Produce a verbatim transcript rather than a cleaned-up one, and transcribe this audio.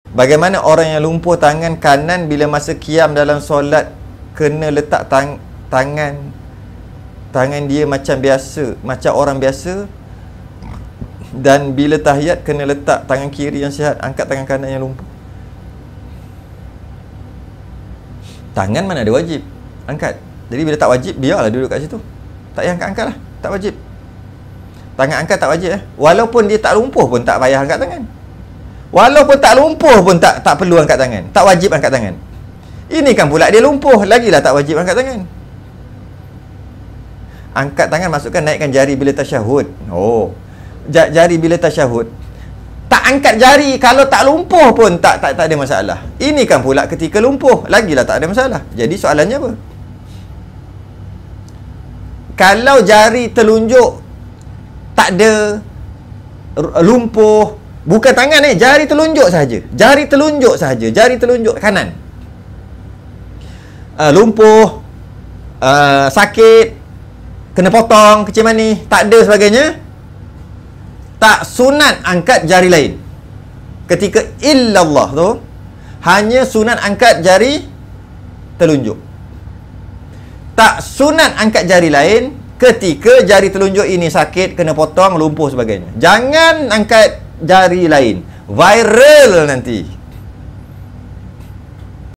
Bagaimana orang yang lumpuh tangan kanan bila masa qiyam dalam solat kena letak tang tangan tangan dia macam biasa, macam orang biasa, dan bila tahiyat kena letak tangan kiri yang sihat, angkat tangan kanan yang lumpuh. Tangan mana ada wajib angkat. Jadi bila tak wajib, biarlah duduk kat situ. Tak payah angkat-angkat lah, tak wajib. Tangan angkat tak wajib eh. Walaupun dia tak lumpuh pun tak payah angkat tangan. Walaupun tak lumpuh pun tak tak perlu angkat tangan. Tak wajib angkat tangan. Ini kan pula dia lumpuh, lagilah tak wajib angkat tangan. Angkat tangan maksudkan naikkan jari bila tasyahud. Oh. Jari bila tasyahud. Tak angkat jari kalau tak lumpuh pun tak tak tak ada masalah. Ini kan pula ketika lumpuh, lagilah tak ada masalah. Jadi soalannya apa? Kalau jari telunjuk tak ada lumpuh, bukan tangan eh, jari telunjuk saja. Jari telunjuk saja, jari telunjuk kanan. Uh, lumpuh, uh, sakit, kena potong, kecil mani, tak ada sebagainya. Tak sunat angkat jari lain. Ketika illallah tu, hanya sunat angkat jari telunjuk. Tak sunat angkat jari lain ketika jari telunjuk ini sakit, kena potong, lumpuh sebagainya. Jangan angkat jari lain. Viral nanti.